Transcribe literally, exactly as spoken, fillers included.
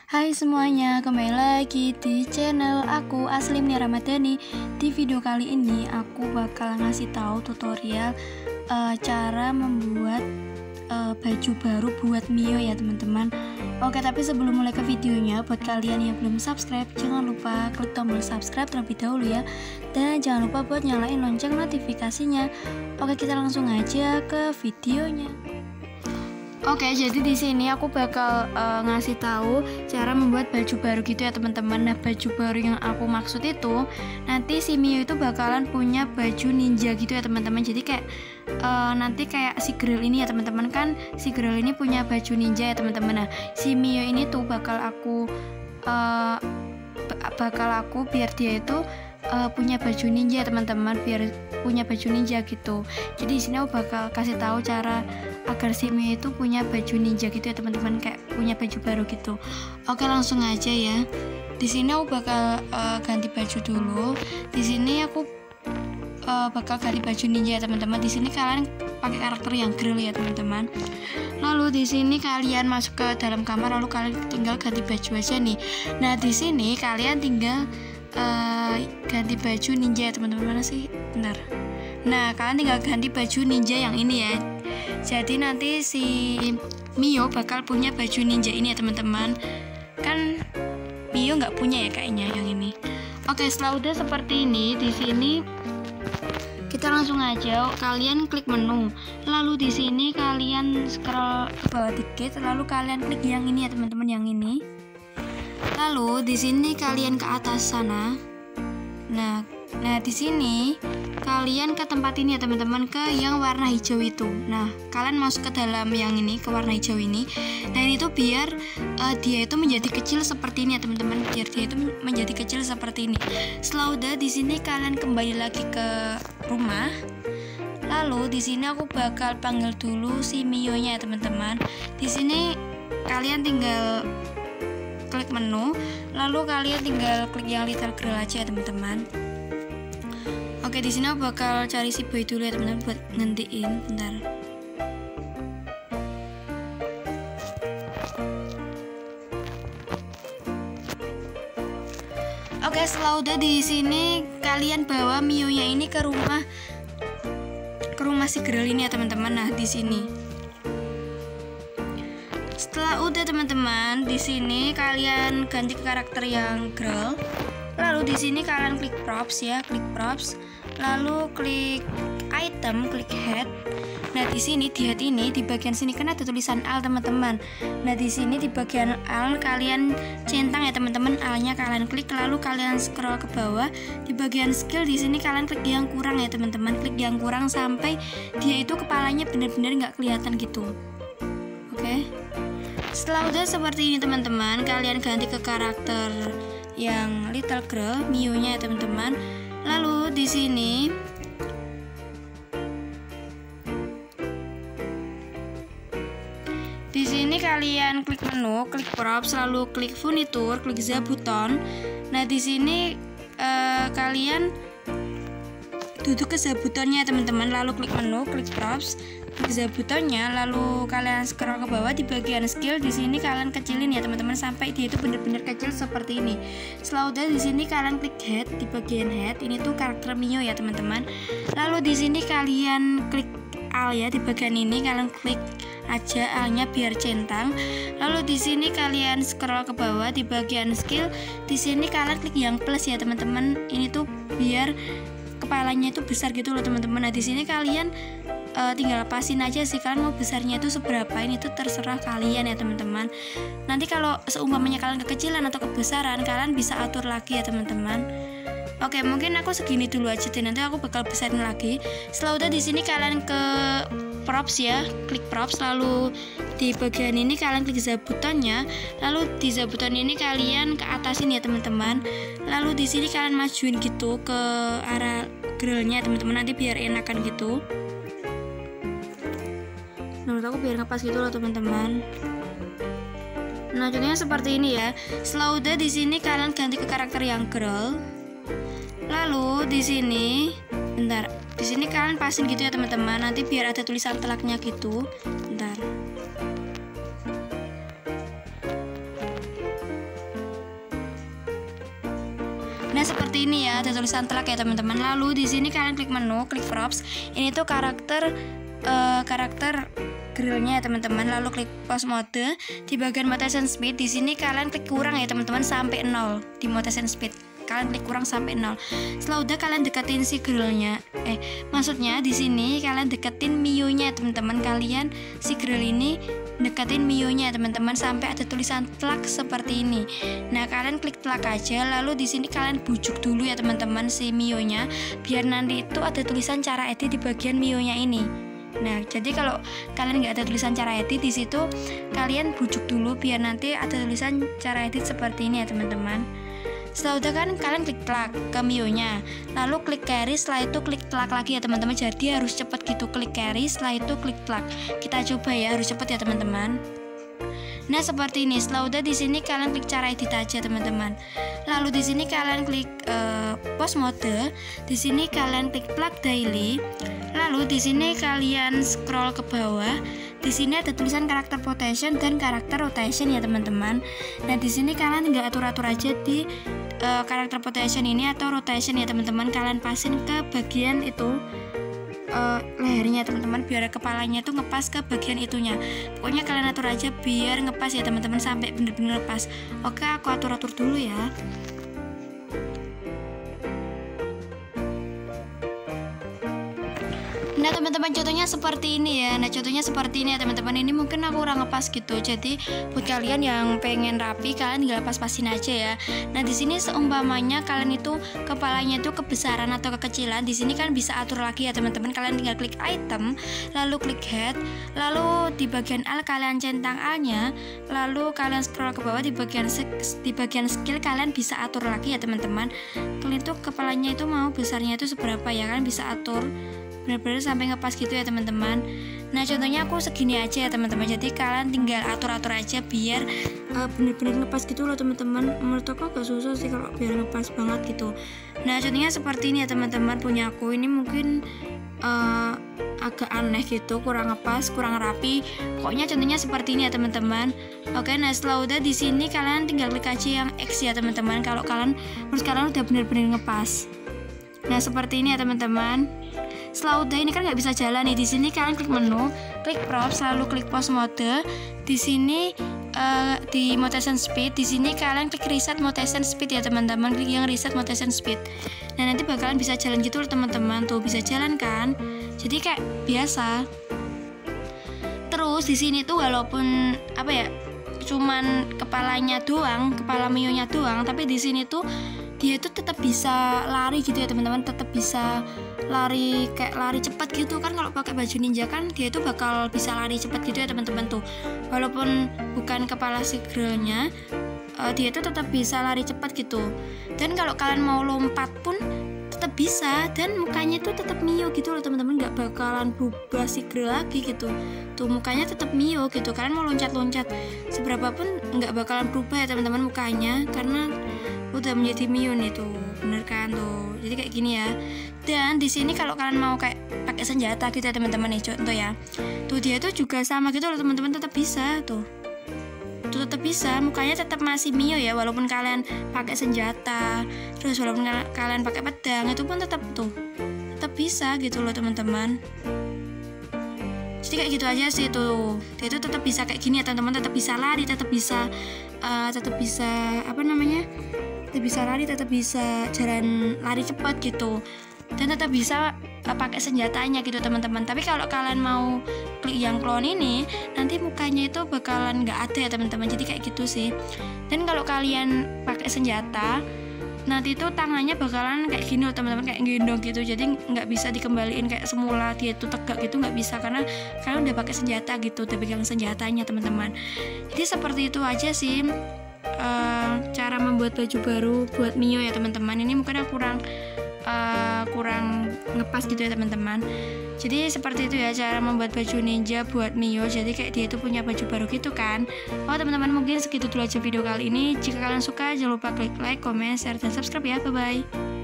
Hai semuanya, kembali lagi di channel aku Aslim Nia Ramadhani. Di video kali ini aku bakal ngasih tahu tutorial uh, cara membuat uh, baju baru buat Mio ya teman-teman. Oke, tapi sebelum mulai ke videonya, buat kalian yang belum subscribe, jangan lupa klik tombol subscribe terlebih dahulu ya. Dan jangan lupa buat nyalain lonceng notifikasinya. Oke, kita langsung aja ke videonya. Oke, jadi di sini aku bakal uh, ngasih tahu cara membuat baju baru gitu ya teman-teman. Nah, baju baru yang aku maksud itu nanti si Mio itu bakalan punya baju ninja gitu ya teman-teman. Jadi kayak uh, nanti kayak si Grill ini ya teman-teman, kan si Grill ini punya baju ninja ya teman-teman. Nah, si Mio ini tuh bakal aku uh, bakal aku biar dia itu uh, punya baju ninja teman-teman, biar punya baju ninja gitu. Jadi di sini aku bakal kasih tahu cara agar si Mio itu punya baju ninja gitu ya teman-teman, kayak punya baju baru gitu. Oke, langsung aja ya. Di sini aku bakal uh, ganti baju dulu. Di sini aku uh, bakal ganti baju ninja ya teman-teman. Di sini kalian pakai karakter yang Grill ya teman-teman. Lalu di sini kalian masuk ke dalam kamar, lalu kalian tinggal ganti baju aja nih. Nah, di sini kalian tinggal uh, ganti baju ninja ya teman-teman. Mana sih? Bentar. Nah, kalian tinggal ganti baju ninja yang ini ya. Jadi nanti si Mio bakal punya baju ninja ini ya teman-teman. Kan Mio nggak punya ya kayaknya yang ini. Oke, setelah udah seperti ini, di sini kita langsung aja kalian klik menu. Lalu di sini kalian scroll ke bawah dikit, lalu kalian klik yang ini ya teman-teman, yang ini. Lalu di sini kalian ke atas sana. Nah, nah di sini kalian ke tempat ini ya teman-teman, ke yang warna hijau itu. Nah, kalian masuk ke dalam yang ini, ke warna hijau ini. Nah, ini tuh biar uh, dia itu menjadi kecil seperti ini ya teman-teman, biar dia itu menjadi kecil seperti ini. Setelah udah di sini kalian kembali lagi ke rumah. Lalu di sini aku bakal panggil dulu si Mio-nya ya teman-teman. Di sini kalian tinggal klik menu, lalu kalian tinggal klik yang little grill aja ya teman-teman. Oke, di sini aku bakal cari si boy dulu ya teman-teman buat ngentiin, bentar. Oke, setelah udah di sini kalian bawa Mio-nya ini ke rumah ke rumah si Grill ini ya teman-teman. Nah, di sini. Setelah udah teman-teman, di sini kalian ganti ke karakter yang Grill. Lalu di sini kalian klik props ya, klik props. Lalu klik item, klik head. Nah, di sini di head ini di bagian sini kan ada tulisan al teman-teman. Nah, di sini di bagian al kalian centang ya teman-teman, alnya kalian klik, lalu kalian scroll ke bawah. Di bagian skill di sini kalian klik yang kurang ya teman-teman, klik yang kurang sampai dia itu kepalanya benar-benar nggak kelihatan gitu. Oke. Setelah udah seperti ini teman-teman, kalian ganti ke karakter yang little girl, Mio-nya ya teman-teman. Lalu di sini di sini kalian klik menu, klik props, lalu klik furniture, klik Z button. Nah, di sini uh, kalian duduk ke Z buttonnya teman-teman, lalu klik menu, klik props, klik Z buttonnya, lalu kalian scroll ke bawah di bagian skill. Di sini kalian kecilin ya teman-teman sampai dia itu benar-benar kecil seperti ini. Setelah udah di sini kalian klik head, di bagian head ini tuh karakter Mio ya teman-teman. Lalu di sini kalian klik al ya, di bagian ini kalian klik aja alnya biar centang. Lalu di sini kalian scroll ke bawah di bagian skill. Di sini kalian klik yang plus ya teman-teman. Ini tuh biar kepalanya itu besar gitu loh teman-teman. Nah, di sini kalian uh, tinggal pasin aja sih kalian mau besarnya itu seberapa, ini tuh terserah kalian ya teman-teman. Nanti kalau seumpamanya kalian kekecilan atau kebesaran, kalian bisa atur lagi ya teman-teman. Oke, mungkin aku segini dulu aja deh, nanti aku bakal besarin lagi. Setelah udah di sini kalian ke props ya, klik props, lalu di bagian ini kalian klik Z buttonnya, lalu di Z button ini kalian ke atasin ya teman-teman. Lalu di sini kalian majuin gitu ke arah grillnya teman-teman, nanti biar enakan gitu. Menurut aku biar ngepas gitu loh teman-teman. Nah, contohnya seperti ini ya. Setelah udah di sini kalian ganti ke karakter yang girl. Lalu di sini, bentar, di sini kalian pasin gitu ya teman-teman. Nanti biar ada tulisan telaknya gitu. Bentar. seperti ini ya, ada tulisan telak ya teman-teman. Lalu di sini kalian klik menu, klik props. Ini tuh karakter uh, karakter grillnya ya teman-teman. Lalu klik pause mode. Di bagian motion speed di sini kalian klik kurang ya teman-teman sampai nol di motion speed. Kalian klik kurang sampai nol. Setelah udah kalian deketin si grillnya. Eh, maksudnya di sini kalian deketin mionya teman-teman. Kalian si grill ini deketin mionya teman-teman sampai ada tulisan telak seperti ini. Nah, kalian klik telak aja. Lalu di sini kalian bujuk dulu ya teman-teman si mionya biar nanti itu ada tulisan cara edit di bagian mionya ini. Nah, jadi kalau kalian nggak ada tulisan cara edit di situ, kalian bujuk dulu biar nanti ada tulisan cara edit seperti ini ya teman-teman. Setelah udah kan kalian klik telak ke mionya, lalu klik carry, setelah itu klik telak lagi ya teman-teman. Jadi harus cepet gitu, klik carry, setelah itu klik telak. Kita coba ya, harus cepet ya teman-teman. Nah, seperti ini. Setelah udah di sini kalian klik cara edit aja teman-teman. Lalu di sini kalian klik uh, pause mode. Di sini kalian klik plug daily. Lalu di sini kalian scroll ke bawah. Di sini ada tulisan karakter rotation dan karakter rotation ya teman-teman. Nah, di sini kalian tinggal atur-atur aja di uh, karakter rotation ini atau rotation ya teman-teman. Kalian pasin ke bagian itu uh, lehernya teman-teman biar kepalanya itu ngepas ke bagian itunya. Pokoknya kalian atur aja biar ngepas ya teman-teman sampai bener-bener lepas. Oke, aku atur-atur dulu ya. Nah teman-teman, contohnya seperti ini ya. Nah contohnya seperti ini ya teman-teman. Ini mungkin aku kurang ngepas gitu. Jadi buat kalian yang pengen rapi, kalian tinggal pas-pasin aja ya. Nah di sini seumpamanya kalian itu kepalanya itu kebesaran atau kekecilan, di sini kan bisa atur lagi ya teman-teman. Kalian tinggal klik item, lalu klik head, lalu di bagian L kalian centang A-nya, lalu kalian scroll ke bawah di bagian di bagian skill kalian bisa atur lagi ya teman-teman. Kalian tuh kepalanya itu mau besarnya itu seberapa ya, kalian bisa atur benar-benar sampai ngepas gitu ya teman-teman. Nah contohnya aku segini aja ya teman-teman. Jadi kalian tinggal atur-atur aja biar uh, benar-benar ngepas gitu loh teman-teman. Menurut aku agak susah sih kalau biar ngepas banget gitu. Nah contohnya seperti ini ya teman-teman. Punya aku ini mungkin uh, agak aneh gitu, kurang ngepas, kurang rapi. Pokoknya contohnya seperti ini ya teman-teman. Oke, nah setelah udah di sini kalian tinggal klik aja yang X ya teman-teman. Kalau kalian menurut kalian udah benar-benar ngepas. Nah seperti ini ya teman-teman. Setelah udah ini kan nggak bisa jalan nih. Di sini kalian klik menu, klik props, lalu klik pause mode. Di sini uh, di motion speed, di sini kalian klik reset motion speed ya teman-teman. Klik yang reset motion speed. Nah nanti bakalan bisa jalan gitu loh teman-teman. Tuh bisa jalan kan? Jadi kayak biasa. Terus di sini tuh walaupun apa ya, cuman kepalanya doang, kepala mionya doang, tapi di sini tuh dia itu tetap bisa lari gitu ya teman-teman, tetap bisa lari kayak lari cepat gitu kan. Kalau pakai baju ninja kan dia itu bakal bisa lari cepat gitu ya teman-teman tuh. Walaupun bukan kepala si grillnya, uh, dia itu tetap bisa lari cepat gitu. Dan kalau kalian mau lompat pun tetap bisa, dan mukanya tuh tetap mio gitu loh teman-teman, nggak bakalan berubah si grill lagi gitu. Tuh mukanya tetap mio gitu. Kalian mau loncat-loncat seberapa pun nggak bakalan berubah ya teman-teman mukanya, karena udah menjadi mio nih tuh, bener kan tuh. Jadi kayak gini ya. Dan di sini kalau kalian mau kayak pakai senjata gitu ya teman-teman nih, contoh ya. Tuh dia tuh juga sama gitu loh teman-teman, tetap bisa tuh. Tuh tetap bisa, mukanya tetap masih mio ya, walaupun kalian pakai senjata, terus walaupun kalian pakai pedang, itu pun tetap tuh, tetap bisa gitu loh teman-teman. Jadi kayak gitu aja sih tuh. Dia itu tetap bisa kayak gini ya teman-teman, tetap bisa lari, tetap bisa uh, tetap bisa apa namanya? tetap bisa lari, tetap bisa jalan lari cepat gitu, dan tetap bisa uh, pakai senjatanya gitu teman-teman. Tapi kalau kalian mau klik yang clone ini, nanti mukanya itu bakalan nggak ada ya teman-teman. Jadi kayak gitu sih. Dan kalau kalian pakai senjata, nanti itu tangannya bakalan kayak gini loh teman-teman, kayak gendong gitu. Jadi nggak bisa dikembaliin kayak semula dia itu tegak gitu, nggak bisa, karena kalian udah pakai senjata gitu, udah pegang senjatanya teman-teman. Jadi seperti itu aja sih uh, cara membuat baju baru buat Mio ya teman-teman. Ini mungkin aku kurang uh, kurang ngepas gitu ya teman-teman. Jadi seperti itu ya cara membuat baju ninja buat Mio. Jadi kayak dia itu punya baju baru gitu kan. Oh teman-teman, mungkin segitu dulu aja video kali ini. Jika kalian suka jangan lupa klik like, comment, share, dan subscribe ya. Bye bye.